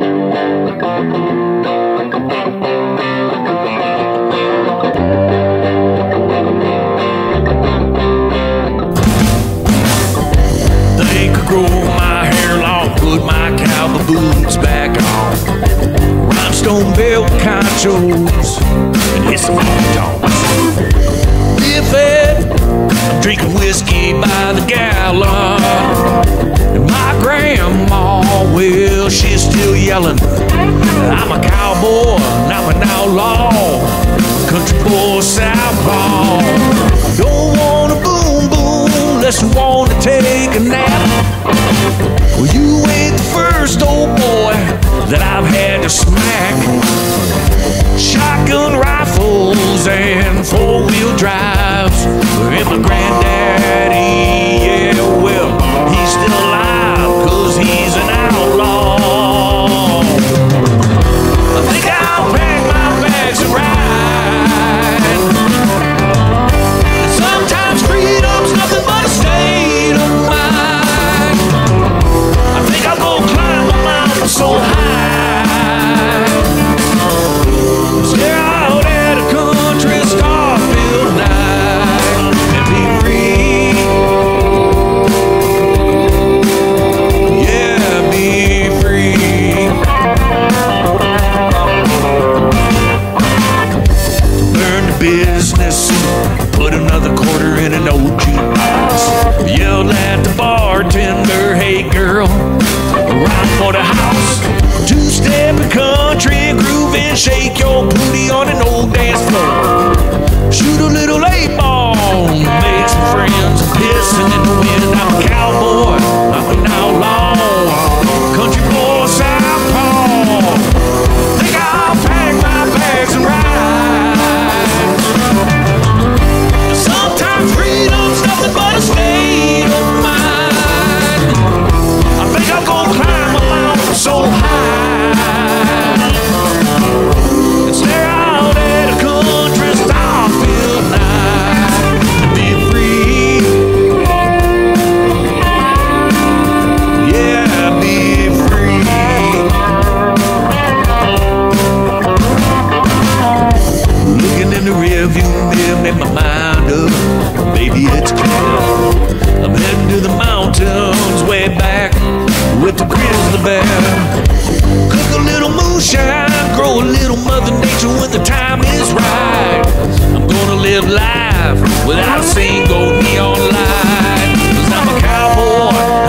They could grow my hair long, put my cowboy boots back on, rhinestone belt conchos, and listen to the tones. If I'm drinking whiskey by the gallon, and my grandma, well, she's still yelling, I'm a cowboy, and I'm an outlaw, country boy, southpaw. Don't wanna boom boom unless you wanna take a nap. Well, you ain't the first old boy that I've had to smack. Shotgun rifles and four-wheel drives. And my granddaddy, yeah, well, he's still alive 'cause he's an outlaw. I think I'll pack my bags and ride. Sometimes freedom's nothing but a state of mind. I think I'll go climb a mountain so high, stare out at a country star-filled night, and be free. Yeah, be free. Learn the business, put another quarter in an old jukebox. Yell at the bartender, hey girl, ride for the house. Two-step country groove and shake your booty on an old dance floor. Shoot a little 8-ball, make some friends, pissing in the wind. I'm a cowboy, I'm an outlaw, country boy, southpaw. Think I'll pack my bags and ride. Sometimes freedom's nothing but a state of mind. I think I'll go climb a mountain so high and stare out at a country star-filled night and be free. Yeah, be free. Looking in the rearview mirror, make my mind up. Baby, it's clear. I'm heading to the mountains way back with the grizzly bear. Cook a little moonshine, grow a little Mother Nature when the time is right. I'm gonna live life without a single neon light, 'cause I'm a cowboy,